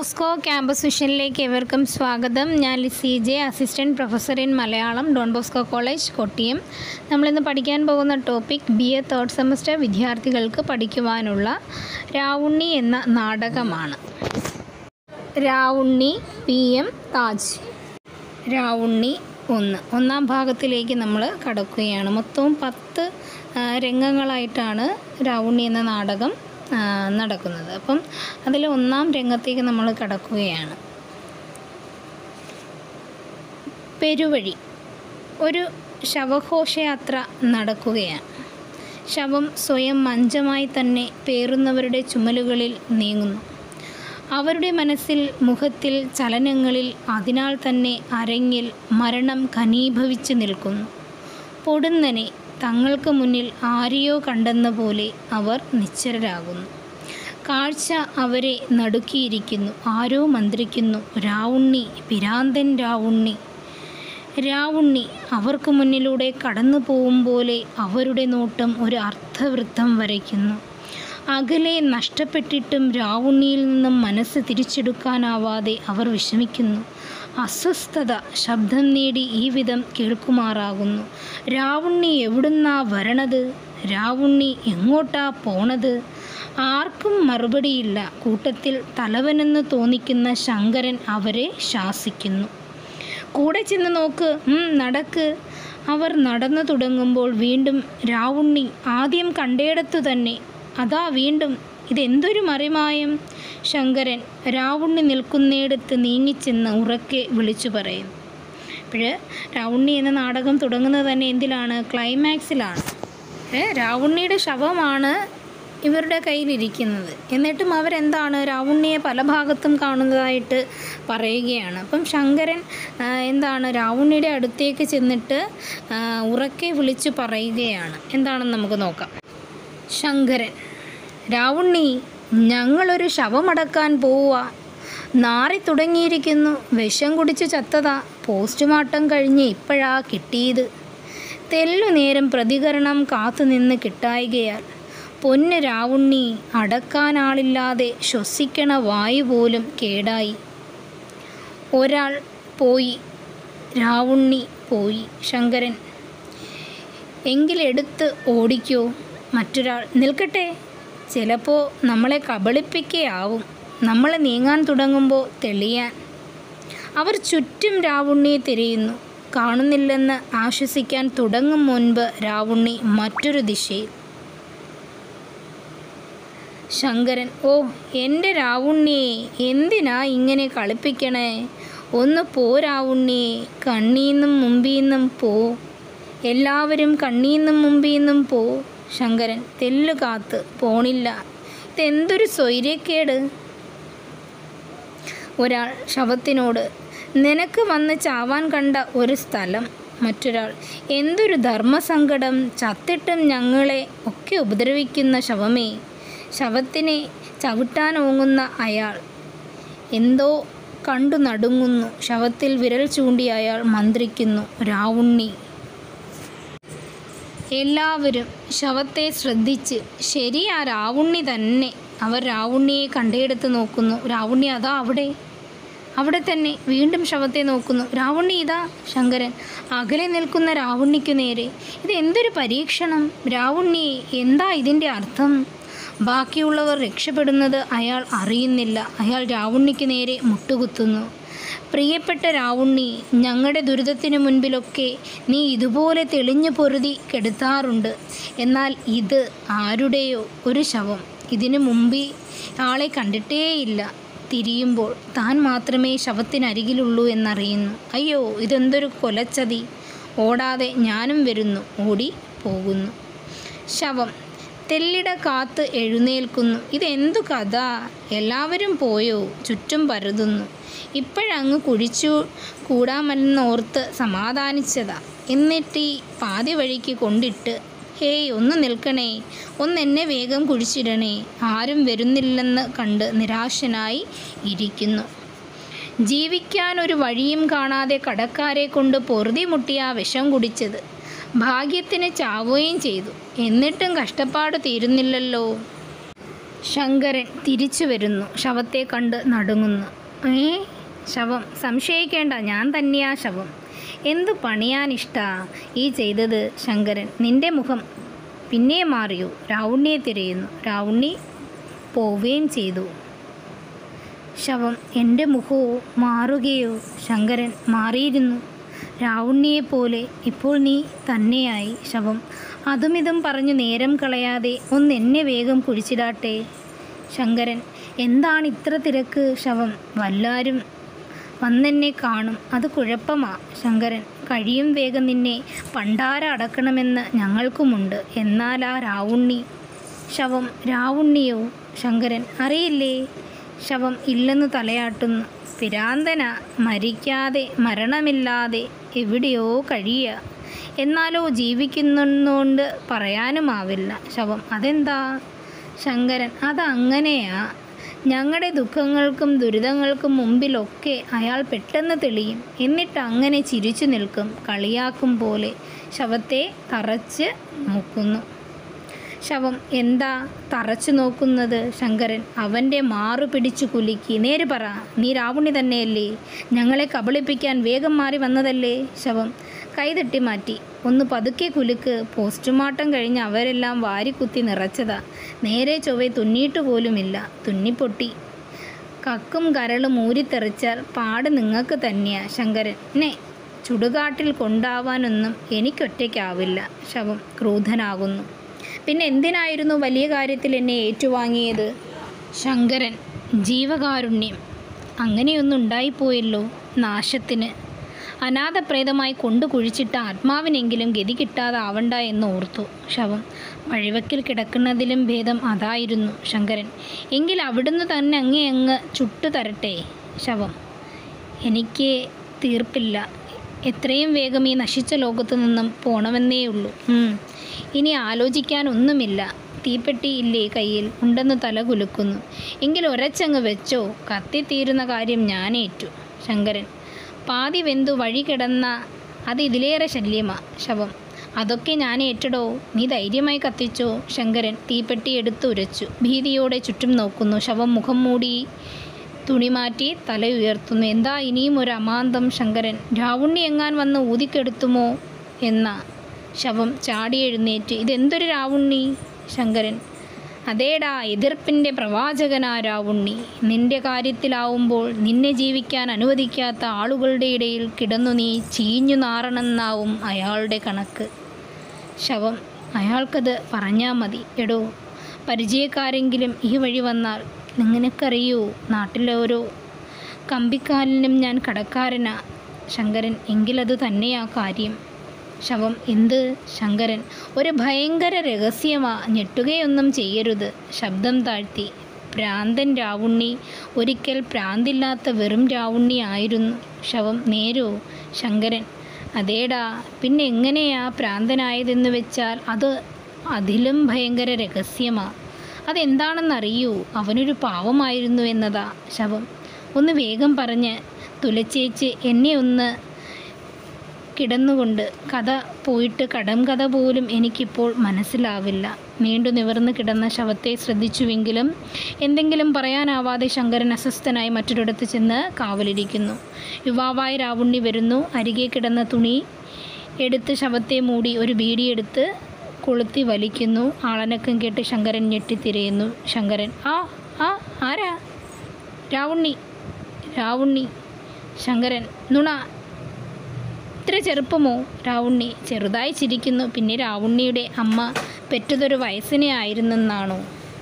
Bosco campus വിഷനിലേക്ക് ഏവർക്കും സ്വാഗതം. ഞാൻ CJ, assistant professor in Malayalam, Don Bosco college, Kottiyam. നമ്മളിന്ന് പഠിക്കാൻ പോകുന്ന ടോപ്പിക് BA തേർഡ് സെമസ്റ്റർ വിദ്യാർത്ഥികൾക്ക് പഠിക്കുവാനുള്ള രാവുണ്ണി എന്ന നാടകമാണ്. രാവുണ്ണി PM താജ്. രാവുണ്ണി ഒന്നാം ഭാഗത്തിലേക്ക് നമ്മൾ കടക്കുകയാണ്. മൊത്തവും 10 രംഗങ്ങളായിട്ടാണ് രാവുണ്ണി എന്ന നാടകം നടക്കുന്നത്. അപ്പം അതിൽ ഒന്നാം രംഗത്തേക്ക് നമ്മൾ കടക്കുകയാണ്. പെരുവഴി. ഒരു ശവഘോഷയാത്ര നടക്കുകയാണ്. ശവം സ്വയം മഞ്ചമായി തന്നെ പേറുന്നവരുടെ ചുമലുകളിൽ നീങ്ങുന്നു. അവരുടെ മനസ്സിൽ, മുഖത്തിൽ, ചലനങ്ങളിൽ, അതിനാൽ തന്നെ അരങ്ങിൽ മരണം ഘനീഭവിച്ചു നിൽക്കുന്നു. പൊടുന്നനെ തങ്ങൾക്ക് മുന്നിൽ ആരെയോ കണ്ടെന്ന പോലെ അവർ നിശ്ചലരാകുന്നു. കാഴ്ച അവരെ നടുക്കിയിരിക്കുന്നു. ആരോ മന്ത്രിക്കുന്നു, രാവുണ്ണി, പിരാന്തൻ രാവുണ്ണി. രാവുണ്ണി അവർക്ക് മുന്നിലൂടെ കടന്നു പോകും പോലെ അവരുടെ നോട്ടം ഒരു അർത്ഥവൃത്തം വരയ്ക്കുന്നു. അകലെ നഷ്ടപ്പെട്ടിട്ടും രാവുണ്ണിയിൽ നിന്നും മനസ്സ് തിരിച്ചെടുക്കാനാവാതെ അവർ വിഷമിക്കുന്നു. അസ്വസ്ഥത ശബ്ദം നേടി ഈ വിധം കേൾക്കുമാറാകുന്നു. രാവുണ്ണി എവിടുന്നാ വരണത്? രാവുണ്ണി എങ്ങോട്ടാ പോണത്? ആർക്കും മറുപടിയില്ല. കൂട്ടത്തിൽ തലവനെന്ന് തോന്നിക്കുന്ന ശങ്കരൻ അവരെ ശാസിക്കുന്നു. കൂടെ ചെന്ന് നോക്ക്, നടക്ക്. അവർ നടന്നു തുടങ്ങുമ്പോൾ വീണ്ടും രാവുണ്ണി ആദ്യം കണ്ടയിടത്തു തന്നെ. അതാ വീണ്ടും. ഇതെന്തൊരു മറിമായം? ശങ്കരൻ രാവുണ്ണി നിൽക്കുന്നിടത്ത് നീങ്ങിച്ചെന്ന് ഉറക്കെ വിളിച്ചു പറയും. അപ്പോൾ രാവുണ്ണി എന്ന നാടകം തുടങ്ങുന്നത് തന്നെ എന്തിലാണ്? ക്ലൈമാക്സിലാണ്. രാവുണ്ണിയുടെ ശവമാണ് ഇവരുടെ കയ്യിലിരിക്കുന്നത്. എന്നിട്ടും അവരെന്താണ് രാവുണ്ണിയെ പല ഭാഗത്തും കാണുന്നതായിട്ട് പറയുകയാണ്. അപ്പം ശങ്കരൻ എന്താണ് രാവുണ്ണിയുടെ അടുത്തേക്ക് ചെന്നിട്ട് ഉറക്കെ വിളിച്ചു പറയുകയാണ്. എന്താണെന്ന് നമുക്ക് നോക്കാം. ശങ്കരൻ: രാവുണ്ണി, ഞങ്ങളൊരു ശവമടക്കാൻ പോവുക. നാറി തുടങ്ങിയിരിക്കുന്നു. വിഷം കുടിച്ച് ചത്തതാ. പോസ്റ്റ്മോർട്ടം കഴിഞ്ഞ് ഇപ്പോഴാ കിട്ടിയത്. തെല്ലു നേരം പ്രതികരണം കാത്തുനിന്ന് കിട്ടായികയാൽ പൊന്ന് രാവുണ്ണി, അടക്കാനാളില്ലാതെ ശ്വസിക്കണ വായു പോലും കേടായി. ഒരാൾ പോയി. രാവുണ്ണി പോയി. ശങ്കരൻ: എങ്കിലെടുത്ത് ഓടിക്കോ. മറ്റൊരാൾ: നിൽക്കട്ടെ, ചിലപ്പോൾ നമ്മളെ കബളിപ്പിക്കുകയാവും. നമ്മൾ നീങ്ങാൻ തുടങ്ങുമ്പോൾ തെളിയാൻ. അവർ ചുറ്റും രാവുണ്ണിയെ തിരയുന്നു. കാണുന്നില്ലെന്ന് ആശ്വസിക്കാൻ തുടങ്ങും മുൻപ് രാവുണ്ണി മറ്റൊരു ദിശയിൽ. ശങ്കരൻ: ഓ എൻ്റെ രാവുണ്ണിയെ, എന്തിനാ ഇങ്ങനെ കളിപ്പിക്കണേ? ഒന്ന് പോ രാവുണ്ണിയെ, കണ്ണീന്നും മുമ്പീന്നും പോ. എല്ലാവരും കണ്ണീന്നും മുമ്പീന്നും പോ. ശങ്കരൻ: തെല്ലു കാത്ത് പോണില്ല. ഇതെന്തൊരു സ്വൈര്യക്കേട്. ഒരാൾ ശവത്തിനോട്: നിനക്ക് വന്ന് ചാവാൻ കണ്ട ഒരു സ്ഥലം. മറ്റൊരാൾ: എന്തൊരു ധർമ്മസങ്കടം. ചത്തിട്ടും ഞങ്ങളെ ഒക്കെ ഉപദ്രവിക്കുന്ന ശവമേ. ശവത്തിനെ ചവിട്ടാൻ ഓങ്ങുന്ന അയാൾ എന്തോ കണ്ടു നടുങ്ങുന്നു. ശവത്തിൽ വിരൽ ചൂണ്ടി അയാൾ മന്ത്രിക്കുന്നു, രാവുണ്ണി. എല്ലാവരും ശവത്തെ ശ്രദ്ധിച്ച് ശരിയാ രാവുണ്ണി തന്നെ. അവർ രാവുണ്ണിയെ കണ്ടയിടത്ത് നോക്കുന്നു. രാവുണ്ണി അതാ അവിടെ തന്നെ. വീണ്ടും ശവത്തെ നോക്കുന്നു. രാവുണ്ണി ഇതാ. ശങ്കരൻ അകലെ നിൽക്കുന്ന രാവുണ്ണിക്കു നേരെ. ഇതെന്തൊരു പരീക്ഷണം? രാവുണ്ണിയെ, എന്താ ഇതിൻ്റെ അർത്ഥം? ബാക്കിയുള്ളവർ രക്ഷപ്പെടുന്നത് അയാൾ അറിയുന്നില്ല. അയാൾ രാവുണ്ണിക്ക് നേരെ മുട്ടുകുത്തുന്നു. പ്രിയപ്പെട്ട രാവുണ്ണി, ഞങ്ങളുടെ ദുരിതത്തിനു മുൻപിലൊക്കെ നീ ഇതുപോലെ തെളിഞ്ഞു പൊരുതി കെടുത്താറുണ്ട്. എന്നാൽ ഇത് ആരുടെയോ ഒരു ശവം. ഇതിനു മുമ്പ് ആളെ കണ്ടിട്ടേയില്ല. തിരിയുമ്പോൾ താൻ മാത്രമേ ശവത്തിനരികിലുള്ളൂ എന്നറിയുന്നു. അയ്യോ, ഇതെന്തൊരു കൊലച്ചതി. ഓടാതെ ഞാനും വരുന്നു. ഓടി പോകുന്നു. ശവം തെല്ലിട കാത്ത് എഴുന്നേൽക്കുന്നു. ഇതെന്തു കഥ? എല്ലാവരും പോയോ? ചുറ്റും പരതുന്നു. ഇപ്പോഴങ്ങ് കുഴിച്ചു കൂടാമെന്നോർത്ത് സമാധാനിച്ചതാ. എന്നിട്ട് പാതി വഴിക്ക് കൊണ്ടിട്ട്, ഹേയ് ഒന്ന് നിൽക്കണേ, ഒന്നെന്നെ വേഗം കുഴിച്ചിടണേ. ആരും വരുന്നില്ലെന്ന് കണ്ട് നിരാശനായി ഇരിക്കുന്നു. ജീവിക്കാനൊരു വഴിയും കാണാതെ കടക്കാരെ കൊണ്ട് പൊറുതി മുട്ടിയാ വിഷം കുടിച്ചത്. ഭാഗ്യത്തിന് ചാവുകയും ചെയ്തു. എന്നിട്ടും കഷ്ടപ്പാട് തീരുന്നില്ലല്ലോ. ശങ്കരൻ തിരിച്ചു വരുന്നു. ശവത്തെ കണ്ട് നടുങ്ങുന്നു. ശവം. സംശയിക്കേണ്ട, ഞാൻ തന്നെയാ ശവം. എന്തു പണിയാനിഷ്ടാ ഈ ചെയ്തത് ശങ്കരൻ? നിന്റെ മുഖം പിന്നെ മാറിയോ? രാവുണ്ണിയെ തിരയുന്നു. രാവുണ്ണി പോവുകയും ചെയ്തു. ശവം. എൻ്റെ മുഖമോ മാറുകയോ? ശങ്കരൻ. മാറിയിരുന്നു. രാവുണ്ണിയെപ്പോലെ ഇപ്പോൾ നീ തന്നെയായി. ശവം. അതും ഇതും പറഞ്ഞു നേരം കളയാതെ ഒന്നെന്നെ വേഗം കുഴിച്ചിടാട്ടെ. ശങ്കരൻ. എന്താണ് ഇത്ര തിരക്ക്? ശവം. വല്ലാരും വന്നെന്നെ കാണും, അത് കുഴപ്പമാ. ശങ്കരൻ. കഴിയും വേഗം നിന്നെ പണ്ടാര അടക്കണമെന്ന് ഞങ്ങൾക്കുമുണ്ട്. എന്നാൽ ആ രാവുണ്ണി. ശവം. രാവുണ്ണിയോ? ശങ്കരൻ. അറിയില്ലേ? ശവം. ഇല്ലെന്ന് തലയാട്ടുന്നു. പിരാന്തന, മരിക്കാതെ മരണമില്ലാതെ എവിടെയോ കഴിയുക. എന്നാലോ ജീവിക്കുന്നുകൊണ്ട് പറയാനുമാവില്ല. ശവം. അതെന്താ? ശങ്കരൻ. അതങ്ങനെയാ. ഞങ്ങളുടെ ദുഃഖങ്ങൾക്കും ദുരിതങ്ങൾക്കും മുമ്പിലൊക്കെ അയാൾ പെട്ടെന്ന് തെളിയും. എന്നിട്ട് അങ്ങനെ ചിരിച്ചു നിൽക്കും, കളിയാക്കും പോലെ. ശവത്തെ തറച്ച് നോക്കുന്നു. ശവം. എന്താ തറച്ചു നോക്കുന്നത്? ശങ്കരൻ. അവൻ്റെ മാറു പിടിച്ചു കുലുക്കി. നേര് പറ, നീ രാവുണ്ണി തന്നെയല്ലേ? ഞങ്ങളെ കബളിപ്പിക്കാൻ വേഗം മാറി വന്നതല്ലേ? ശവം. കൈതട്ടി മാറ്റി. ഒന്ന് പതുക്കെ കുലുക്ക്. പോസ്റ്റ്മോർട്ടം കഴിഞ്ഞ് അവരെല്ലാം വാരിക്കുത്തി നിറച്ചതാ. നേരെ ചൊവ്വെ തുന്നിയിട്ട് പോലുമില്ല. തുന്നിപ്പൊട്ടി. കക്കും കരളും ഊരിത്തെറിച്ചാൽ പാട് നിങ്ങൾക്ക് തന്നെയാ. ശങ്കരൻ. ചുടുകാട്ടിൽ കൊണ്ടാവാനൊന്നും എനിക്കൊറ്റയ്ക്കാവില്ല. ശവം ക്രൂധനാകുന്നു. പിന്നെ എന്തിനായിരുന്നു വലിയ കാര്യത്തിൽ എന്നെ ഏറ്റുവാങ്ങിയത്? ശങ്കരൻ. ജീവകാരുണ്യം. അങ്ങനെയൊന്നും ഉണ്ടായിപ്പോയല്ലോ. നാശത്തിന്. അനാഥപ്രേതമായി കൊണ്ടു കുഴിച്ചിട്ട ആത്മാവിനെങ്കിലും ഗതി കിട്ടാതാവണ്ട എന്ന് ഓർത്തു. ശവം. വഴിവക്കിൽ കിടക്കുന്നതിലും ഭേദം അതായിരുന്നു. ശങ്കരൻ. എങ്കിൽ അവിടുന്ന് തന്നെ അങ്ങ് ചുട്ടു തരട്ടെ. ശവം. എനിക്ക് തീർപ്പില്ല. എത്രയും വേഗം ഈ നശിച്ച ലോകത്തു നിന്നും പോണമെന്നേയുള്ളൂ. ഇനി ആലോചിക്കാനൊന്നുമില്ല. തീപ്പെട്ടി ഇല്ലേ കയ്യിൽ? ഉണ്ടെന്ന് തല കുലുക്കുന്നു. എങ്കിൽ ഒരച്ചങ്ങ് വെച്ചോ. കത്തിത്തീരുന്ന കാര്യം ഞാനേറ്റു. ശങ്കരൻ. പാതി വെന്തു വഴി കിടന്ന അത് ഇതിലേറെ ശല്യമാ. ശവം. അതൊക്കെ ഞാൻ ഏറ്റടോ. നീ ധൈര്യമായി കത്തിച്ചോ. ശങ്കരൻ തീപ്പെട്ടി എടുത്ത് ഉരച്ചു. ഭീതിയോടെ ചുറ്റും നോക്കുന്നു. ശവം മുഖം മൂടി തുണി മാറ്റി തല ഉയർത്തുന്നു. എന്താ ഇനിയും ഒരു അമാന്തം? ശങ്കരൻ. രാവുണ്ണി എങ്ങാൻ വന്ന് ഊതിക്കെടുത്തുമോ എന്നാ. ശവം ചാടി എഴുന്നേറ്റ്. ഇതെന്തൊരു രാവുണ്ണി? ശങ്കരൻ. അതേടാ, എതിർപ്പിൻ്റെ പ്രവാചകനാ രാവുണ്ണി. നിന്റെ കാര്യത്തിലാവുമ്പോൾ നിന്നെ ജീവിക്കാൻ അനുവദിക്കാത്ത ആളുകളുടെ ഇടയിൽ കിടന്നു നീ ചീഞ്ഞു നാറണമെന്നാവും അയാളുടെ കണക്ക്. ശവം. അയാൾക്കത് പറഞ്ഞാൽ മതി. എടോ, പരിചയക്കാരെങ്കിലും ഈ വഴി വന്നാൽ നിനക്കറിയൂ, നാട്ടിലെ ഓരോ കമ്പിക്കാലിനും ഞാൻ കടക്കാരനാ. ശങ്കരൻ. എങ്കിലത് തന്നെയാ കാര്യം. ശവം. എന്ത്? ശങ്കരൻ. ഒരു ഭയങ്കര രഹസ്യമാ. ഞെട്ടുകയൊന്നും ചെയ്യരുത്. ശബ്ദം താഴ്ത്തി. ഭ്രാന്തൻ രാവുണ്ണി ഒരിക്കൽ ഭ്രാന്തില്ലാത്ത വെറും രാവുണ്ണി ആയിരുന്നു. ശവം. നേരോ? ശങ്കരൻ. അതേടാ, പിന്നെ എങ്ങനെയാ ഭ്രാന്തനായതെന്ന് വെച്ചാൽ അത് അതിലും ഭയങ്കര രഹസ്യമാ. അതെന്താണെന്നറിയൂ? അവനൊരു പാവമായിരുന്നു എന്നതാ. ശവം. ഒന്ന് വേഗം പറഞ്ഞ് തുലച്ചേച്ച് എന്നെ ഒന്ന് കിടന്നുകൊണ്ട്. കഥ പോയിട്ട് കടം കഥ പോലും എനിക്കിപ്പോൾ മനസ്സിലാവില്ല. നീണ്ടു നിവർന്ന് കിടന്ന ശവത്തെ ശ്രദ്ധിച്ചുവെങ്കിലും എന്തെങ്കിലും പറയാനാവാതെ ശങ്കരൻ അസ്വസ്ഥനായി മറ്റൊരിടത്ത് ചെന്ന് കാവലിരിക്കുന്നു. യുവാവായ രാവുണ്ണി വരുന്നു. അരികെ കിടന്ന തുണി എടുത്ത് ശവത്തെ മൂടി ഒരു ബീഡിയെടുത്ത് കൊളുത്തി വലിക്കുന്നു. ആളനക്കം കേട്ട് ശങ്കരൻ ഞെട്ടിത്തിരയുന്നു. ശങ്കരൻ. ആരാ? രാവുണ്ണി. രാവുണ്ണി. ശങ്കരൻ. നുണ. ഇത്ര ചെറുപ്പമോ? രാവുണ്ണി ചെറുതായി ചിരിക്കുന്നു. പിന്നെ രാവുണ്ണിയുടെ അമ്മ പെറ്റതൊരു വയസ്സിനെ ആയിരുന്നെന്നാണോ?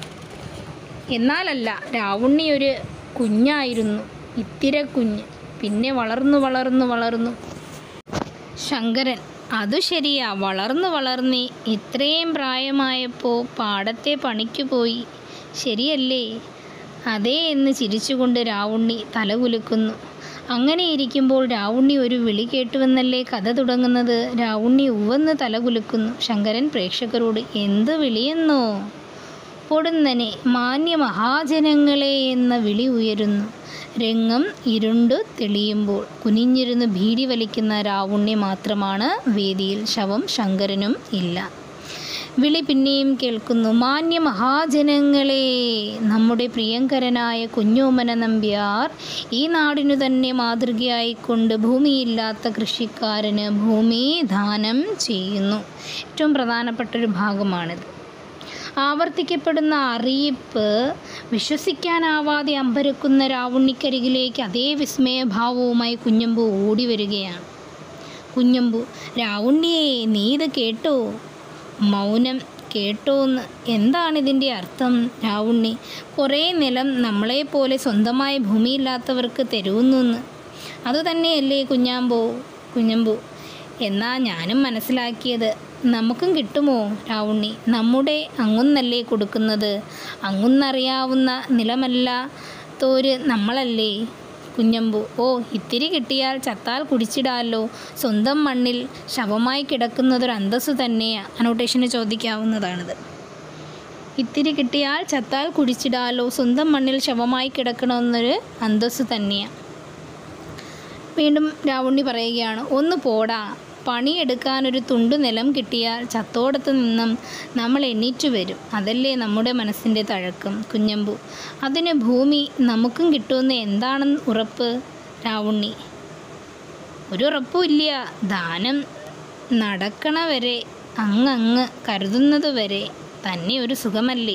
എന്നാലല്ല, രാവുണ്ണി ഒരു കുഞ്ഞായിരുന്നു. ഇത്തിര കുഞ്ഞ്. പിന്നെ വളർന്നു. ശങ്കരൻ. അതു ശരിയാ, വളർന്നി ഇത്രയും പ്രായമായപ്പോൾ പാടത്തെ പണിക്ക് പോയി, ശരിയല്ലേ? അതേ എന്ന് ചിരിച്ചുകൊണ്ട് രാവുണ്ണി തല കുലുക്കുന്നു. അങ്ങനെ ഇരിക്കുമ്പോൾ രാവുണ്ണി ഒരു വിളി കേട്ടുവെന്നല്ലേ കഥ തുടങ്ങുന്നത്. രാവുണ്ണി ഉവ്വെന്ന് തല കുലുക്കുന്നു. ശങ്കരൻ പ്രേക്ഷകരോട്. എന്ത് വിളിയെന്നോ? പൊടുന്നനെ മാന്യ മഹാജനങ്ങളെ എന്ന വിളി ഉയരുന്നു. രംഗം ഇരുണ്ടു തെളിയുമ്പോൾ കുനിഞ്ഞിരുന്ന് ബീഡി വലിക്കുന്ന രാവുണ്ണി മാത്രമാണ് വേദിയിൽ. ശവം. ശങ്കരനും ഇല്ല. വിളി പിന്നെയും കേൾക്കുന്നു. മാന്യ മഹാജനങ്ങളെ, നമ്മുടെ പ്രിയങ്കരനായ കുഞ്ഞോമന നമ്പ്യാർ ഈ നാടിനു തന്നെ മാതൃകയായിക്കൊണ്ട് ഭൂമിയില്ലാത്ത കൃഷിക്കാരന് ഭൂമി ദാനം ചെയ്യുന്നു. ഏറ്റവും പ്രധാനപ്പെട്ടൊരു ഭാഗമാണിത്. ആവർത്തിക്കപ്പെടുന്ന അറിയിപ്പ് വിശ്വസിക്കാനാവാതെ അമ്പരക്കുന്ന രാവുണ്ണിക്കരികിലേക്ക് അതേ വിസ്മയഭാവവുമായി കുഞ്ഞമ്പു ഓടി വരികയാണ്. കുഞ്ഞമ്പു: രാവുണ്ണിയെ, നീ ഇത് കേട്ടോ? മൗനം. കേട്ടോന്ന്? എന്താണിതിൻ്റെ അർത്ഥം രാവുണ്ണി? കുറേ നിലം നമ്മളെപ്പോലെ സ്വന്തമായ ഭൂമിയില്ലാത്തവർക്ക് തരുമെന്ന്. അതുതന്നെയല്ലേ കുഞ്ഞമ്പു? എന്നാ ഞാനും മനസ്സിലാക്കിയത്. നമുക്കും കിട്ടുമോ രാവുണ്ണി? നമ്മുടെ അങ്ങുന്നല്ലേ കൊടുക്കുന്നത്? അങ്ങുന്നറിയാവുന്ന നിലമല്ലാത്തോര് നമ്മളല്ലേ കുഞ്ഞമ്പു? ഓ, ഇത്തിരി കിട്ടിയാൽ ചത്താൽ കുടിച്ചിടാമല്ലോ. സ്വന്തം മണ്ണിൽ ശവമായി കിടക്കുന്നതൊരു അന്തസ്സു തന്നെയാണ്. അനോട്ടേഷന് ചോദിക്കാവുന്നതാണിത്. ഇത്തിരി കിട്ടിയാൽ ചത്താൽ കുടിച്ചിടാമല്ലോ, സ്വന്തം മണ്ണിൽ ശവമായി കിടക്കണമെന്നൊരു അന്തസ്സു തന്നെയാണ്. വീണ്ടും രാവുണ്ണി പറയുകയാണ്: ഒന്ന് പോടാ, പണിയെടുക്കാനൊരു തുണ്ടു നിലം കിട്ടിയാൽ ചത്തോടത്ത് നിന്നും നമ്മൾ എണീറ്റു വരും. അതല്ലേ നമ്മുടെ മനസ്സിൻ്റെ തഴക്കം കുഞ്ഞമ്പു. അതിന് ഭൂമി നമുക്കും കിട്ടുമെന്ന് എന്താണെന്ന് ഉറപ്പ് രാവുണ്ണി? ഒരു ഉറപ്പുമില്ല. ദാനം നടക്കണ വരെ, അങ്ങ് കരുതുന്നത് വരെ തന്നെ ഒരു സുഖമല്ലേ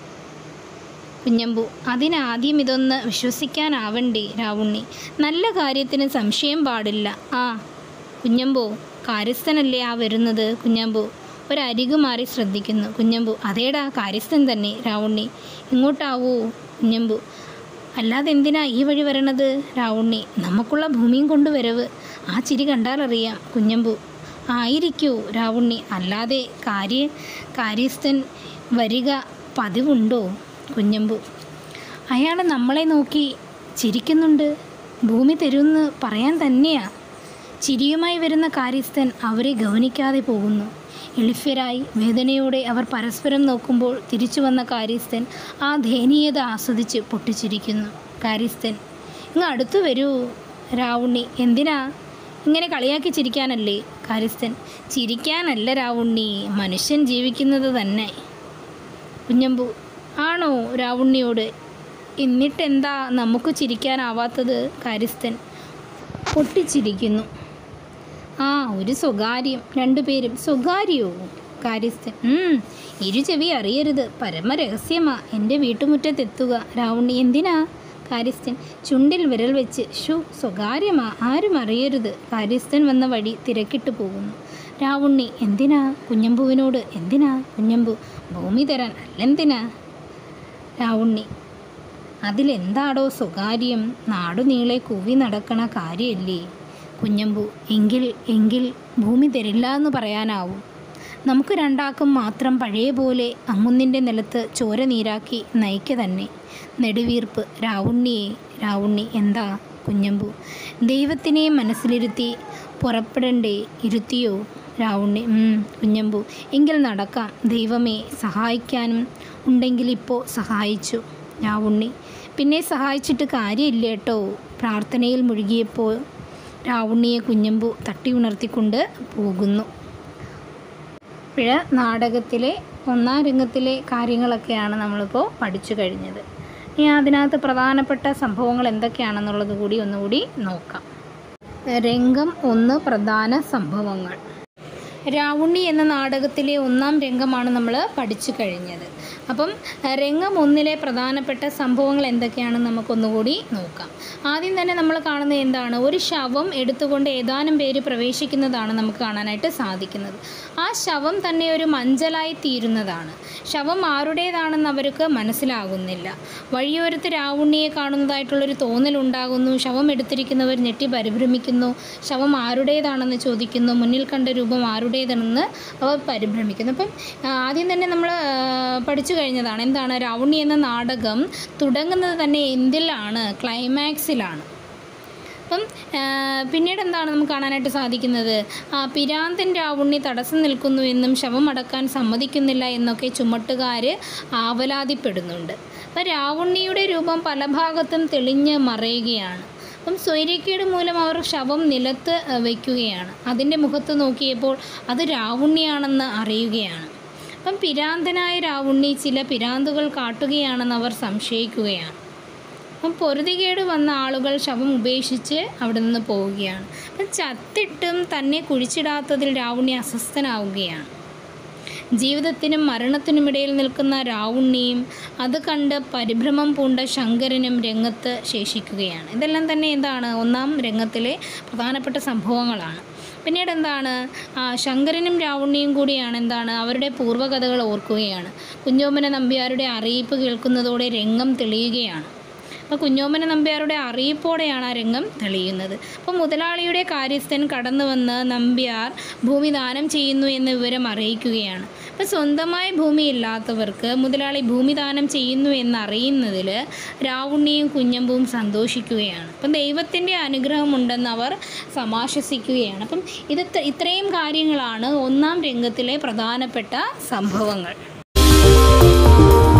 കുഞ്ഞമ്പു. അതിനാദ്യം ഇതൊന്ന് വിശ്വസിക്കാനാവണ്ടേ രാവുണ്ണി? നല്ല കാര്യത്തിന് സംശയം പാടില്ല. ആ കുഞ്ഞമ്പു, കാര്യസ്ഥനല്ലേ ആ വരുന്നത് കുഞ്ഞമ്പു. ഒരരികു മാറി ശ്രദ്ധിക്കുന്നു കുഞ്ഞമ്പു. അതേടാ, കാര്യസ്ഥൻ തന്നെ രാവുണ്ണി. ഇങ്ങോട്ടാവൂ കുഞ്ഞമ്പു. അല്ലാതെ എന്തിനാ ഈ വഴി വരണത് രാവുണ്ണി? നമുക്കുള്ള ഭൂമിയും കൊണ്ട് വരവ്. ആ ചിരി കണ്ടാലറിയാം കുഞ്ഞമ്പു. ആയിരിക്കൂ രാവുണ്ണി. അല്ലാതെ കാര്യസ്ഥൻ വരിക പതിവുണ്ടോ കുഞ്ഞമ്പു? അയാൾ നമ്മളെ നോക്കി ചിരിക്കുന്നുണ്ട്. ഭൂമി തരുമെന്ന് പറയാൻ തന്നെയാ. ചിരിയുമായി വരുന്ന കാര്യസ്ഥൻ അവരെ ഗൗനിക്കാതെ പോകുന്നു. എളിഫ്യരായി വേദനയോടെ അവർ പരസ്പരം നോക്കുമ്പോൾ തിരിച്ചു വന്ന കാര്യസ്ഥൻ ആ ദയനീയത ആസ്വദിച്ച് പൊട്ടിച്ചിരിക്കുന്നു. കാര്യസ്ഥൻ: ഇങ്ങ് അടുത്തു വരൂ രാവുണ്ണി. എന്തിനാ? ഇങ്ങനെ കളിയാക്കി ചിരിക്കാനല്ലേ കാര്യസ്ഥൻ. ചിരിക്കാനല്ല രാവുണ്ണി, മനുഷ്യൻ ജീവിക്കുന്നത് തന്നെ കുഞ്ഞമ്പു. ആണോ രാവുണ്ണിയോട്? എന്നിട്ടെന്താ നമുക്ക് ചിരിക്കാനാവാത്തത്? കാര്യസ്ഥൻ പൊട്ടിച്ചിരിക്കുന്നു. ആ, ഒരു സ്വകാര്യം. രണ്ടുപേരും: സ്വകാര്യോ? കാര്യസ്ഥൻ: ഇരുചെവി അറിയരുത്, പരമരഹസ്യമാ. എൻ്റെ വീട്ടുമുറ്റത്തെത്തുക രാവുണ്ണി. എന്തിനാ? കാര്യസ്ഥൻ ചുണ്ടിൽ വിരൽ വെച്ച്: സ്വകാര്യമാ, ആരും അറിയരുത്. കാര്യസ്ഥൻ വന്ന വഴി തിരക്കിട്ട് പോകുന്നു. രാവുണ്ണി: എന്തിനാ കുഞ്ഞമ്പുവിനോട്? എന്തിനാ കുഞ്ഞമ്പു? ഭൂമി തരാൻ. അല്ലെന്തിനാ രാവുണ്ണി? അതിലെന്താടോ സ്വകാര്യം? നാടുനീളെ കൂവി നടക്കണ കാര്യമല്ലേ കുഞ്ഞമ്പു. എങ്കിൽ ഭൂമി തരില്ല എന്ന് പറയാനാവും. നമുക്ക് രണ്ടാക്കും മാത്രം പഴയ പോലെ അങ്ങുന്നിൻ്റെ നിലത്ത് ചോര നീരാക്കി നയിക്ക തന്നെ. നെടുവീർപ്പ്. രാവുണ്ണി. എന്താ കുഞ്ഞമ്പു? ദൈവത്തിനെ മനസ്സിലിരുത്തി പുറപ്പെടണ്ടേ? ഇരുത്തിയോ രാവുണ്ണി? കുഞ്ഞമ്പു. എങ്കിൽ നടക്കാം. ദൈവമേ, സഹായിക്കാനും ഉണ്ടെങ്കിൽ ഇപ്പോൾ സഹായിച്ചു രാവുണ്ണി. പിന്നെ സഹായിച്ചിട്ട് കാര്യമില്ല കേട്ടോ. പ്രാർത്ഥനയിൽ മുഴുകിയപ്പോൾ രാവുണ്ണിയെ കുഞ്ഞമ്പു തട്ടി ഉണർത്തിക്കൊണ്ട് പോകുന്നു. പിഴ നാടകത്തിലെ 1-ാം രംഗത്തിലെ കാര്യങ്ങളൊക്കെയാണ് നമ്മളിപ്പോൾ പഠിച്ചു കഴിഞ്ഞത്. ഇനി അതിനകത്ത് പ്രധാനപ്പെട്ട സംഭവങ്ങൾ എന്തൊക്കെയാണെന്നുള്ളത് കൂടി ഒന്നുകൂടി നോക്കാം. രംഗം 1: പ്രധാന സംഭവങ്ങൾ. രാവുണ്ണി എന്ന നാടകത്തിലെ 1-ാം രംഗമാണ് നമ്മൾ പഠിച്ചു കഴിഞ്ഞത്. അപ്പം രംഗം 1-ലെ പ്രധാനപ്പെട്ട സംഭവങ്ങൾ എന്തൊക്കെയാണെന്ന് നമുക്കൊന്നുകൂടി നോക്കാം. ആദ്യം തന്നെ നമ്മൾ കാണുന്നത് എന്താണ്? ഒരു ശവം എടുത്തുകൊണ്ട് ഏതാനും പേര് പ്രവേശിക്കുന്നതാണ് നമുക്ക് കാണാനായിട്ട് സാധിക്കുന്നത്. ആ ശവം തന്നെ ഒരു മഞ്ചലായി തീരുന്നതാണ്. ശവം ആരുടേതാണെന്ന് അവർക്ക് മനസ്സിലാകുന്നില്ല. വഴിയോരത്ത് രാവുണ്ണിയെ കാണുന്നതായിട്ടുള്ളൊരു തോന്നലുണ്ടാകുന്നു. ശവം എടുത്തിരിക്കുന്നവർ ഞെട്ടി പരിഭ്രമിക്കുന്നു. ശവം ആരുടേതാണെന്ന് ചോദിക്കുന്നു. മുന്നിൽ കണ്ട രൂപം ആരുടേതാണെന്ന് അവർ പരിഭ്രമിക്കുന്നു. അപ്പം ആദ്യം തന്നെ നമ്മൾ പഠിച്ചു കഴിഞ്ഞതാണ് എന്താണ്? രാവുണ്ണി എന്ന നാടകം തുടങ്ങുന്നത് തന്നെ എന്തിലാണ്? ക്ലൈമാക്സിലാണ്. അപ്പം പിന്നീട് എന്താണ് നമുക്ക് കാണാനായിട്ട് സാധിക്കുന്നത്? പിരാന്തൻ രാവുണ്ണി തടസ്സം നിൽക്കുന്നു എന്നും ശവം അടക്കാൻ സമ്മതിക്കുന്നില്ല എന്നൊക്കെ ചുമട്ടുകാർ ആവലാതിപ്പെടുന്നുണ്ട്. അപ്പം രാവുണ്ണിയുടെ രൂപം പല ഭാഗത്തും തെളിഞ്ഞ് മറയുകയാണ്. അപ്പം സ്വൈര്യക്കേട് മൂലം അവർ ശവം നിലത്ത് വയ്ക്കുകയാണ്. അതിൻ്റെ മുഖത്ത് നോക്കിയപ്പോൾ അത് രാവുണ്ണിയാണെന്ന് അറിയുകയാണ്. അപ്പം പിരാന്തനായ രാവുണ്ണി ചില പിരാന്തുകൾ കാട്ടുകയാണെന്ന് അവർ സംശയിക്കുകയാണ്. അപ്പം പൊറുതികേട് വന്ന ആളുകൾ ശവം ഉപേക്ഷിച്ച് അവിടെ നിന്ന് പോവുകയാണ്. അപ്പം ചത്തിട്ടും തന്നെ കുഴിച്ചിടാത്തതിൽ രാവുണ്ണി അസ്വസ്ഥനാവുകയാണ്. ജീവിതത്തിനും മരണത്തിനുമിടയിൽ നിൽക്കുന്ന രാവുണ്ണിയും അത് കണ്ട് പരിഭ്രമം പൂണ്ട ശങ്കരനും രംഗത്ത് ശേഷിക്കുകയാണ്. ഇതെല്ലാം തന്നെ എന്താണ്, ഒന്നാം രംഗത്തിലെ പ്രധാനപ്പെട്ട സംഭവങ്ങളാണ്. പിന്നീട് എന്താണ്, ശങ്കരനും രാവുണ്ണിയും കൂടിയാണ് എന്താണ് അവരുടെ പൂർവ്വകഥകൾ ഓർക്കുകയാണ്. കുഞ്ഞോമന നമ്പ്യാരുടെ അറിയിപ്പ് കേൾക്കുന്നതോടെ രംഗം തെളിയുകയാണ്. അപ്പോൾ കുഞ്ഞോമന നമ്പ്യാരുടെ അറിയിപ്പോടെയാണ് ആ രംഗം തെളിയുന്നത്. അപ്പോൾ മുതലാളിയുടെ കാര്യസ്ഥൻ കടന്നു വന്ന് നമ്പ്യാർ ഭൂമി ദാനം ചെയ്യുന്നു എന്ന വിവരം അറിയിക്കുകയാണ്. അപ്പോൾ സ്വന്തമായി ഭൂമി ഇല്ലാത്തവർക്ക് മുതലാളി ഭൂമി ദാനം ചെയ്യുന്നു എന്നറിയുന്നതിൽ രാവുണ്ണിയും കുഞ്ഞമ്പും സന്തോഷിക്കുകയാണ്. അപ്പം ദൈവത്തിൻ്റെ അനുഗ്രഹമുണ്ടെന്ന് അവർ സമാശ്വസിക്കുകയാണ്. അപ്പം ഇത്രയും കാര്യങ്ങളാണ് ഒന്നാം രംഗത്തിലെ പ്രധാനപ്പെട്ട സംഭവങ്ങൾ.